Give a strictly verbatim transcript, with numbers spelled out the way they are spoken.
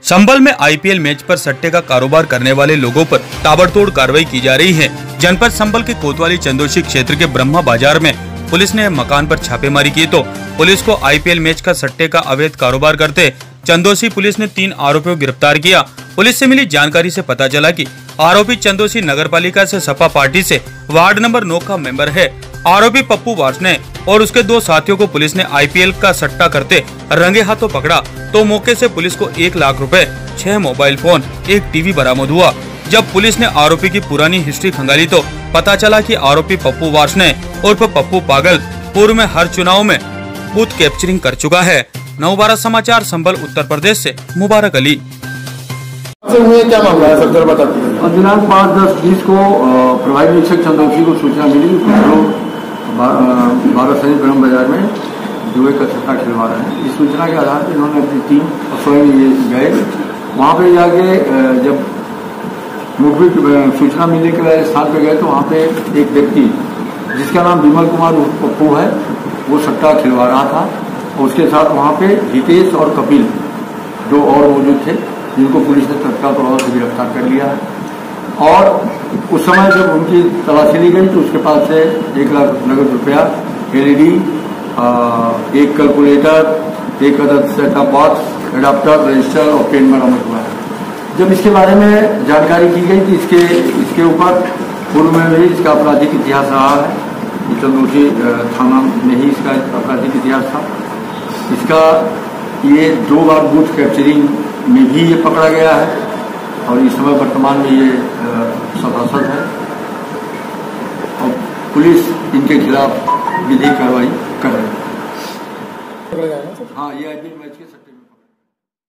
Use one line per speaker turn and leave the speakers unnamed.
संभल में IPL match पर सट्टे का कारोबार करने वाले लोगों पर ताबड़तोड़ कार्रवाई की जा रही है। जनपद संभल के कोतवाली चंदोशी क्षेत्र के ब्रह्मा बाजार में पुलिस ने मकान पर छापेमारी की तो पुलिस को आईपीएल मैच का सट्टे का अवैध कारोबार करते चंदोशी पुलिस ने तीन आरोपियों को गिरफ्तार किया। पुलिस से मिली जानकारी से पता चला कि आरोपी चंदोशी नगर पालिका से सपा पार्टी से वार्ड नंबर नौ का मेंबर है। आरोपी पप्पू वार्ष्णे और उसके दो साथियों को पुलिस ने आईपीएल का सट्टा करते रंगे हाथों पकड़ा तो मौके से पुलिस को एक लाख रुपए, छह मोबाइल फोन, एक टीवी बरामद हुआ। जब पुलिस ने आरोपी की पुरानी हिस्ट्री खंगाली तो पता चला कि आरोपी पप्पू वार्ष्णे उर्फ पप्पू पागल पूर्व में हर चुनाव में बूथ कैप्चरिंग कर चुका है। नौ बारह समाचार संभल उत्तर प्रदेश से मुबारक अली।
क्या मामला है सर, बताते
दिनांक पाँच दस बीस को प्रभारी निरीक्षक चंदोशी को सूचना मिली कि बारह सही ब्रह्म बाजार में जुए का सट्टा खिलवा रहे हैं। इस सूचना के आधार पर इन्होंने अपनी टीम और स्वयं ये गए। वहाँ पे जाके जब मुखबिर सूचना मिलने के बाद स्थान पे गए तो वहाँ पे एक व्यक्ति जिसका नाम विमल कुमार पप्पू है वो सट्टा खिलवा रहा था। उसके साथ वहाँ पे हितेश और कपिल दो और मौजूद थे जिनको पुलिस ने तत्काल प्रभाव से गिरफ्तार कर लिया है। और उस समय जब उनकी तलाशी ली गई तो उसके पास से एक लाख नगद रुपया, एलईडी, एक कैलकुलेटर, एक अदद सेटअप बॉक्स, एडाप्टर, रजिस्टर और पेन बरामद हुआ है। जब इसके बारे में जानकारी की गई कि इसके इसके ऊपर पूर्व में भी इसका आपराधिक इतिहास रहा है, चंदोशी थाना में ही इसका आपराधिक इतिहास था। इसका ये दो बार बूथ कैप्चरिंग में भी ये पकड़ा गया है और इस समय वर्तमान में ये सभासद है और पुलिस इनके खिलाफ विधिक कार्रवाई कर रही है। हाँ, ये आईपीएल मैच के सट्टे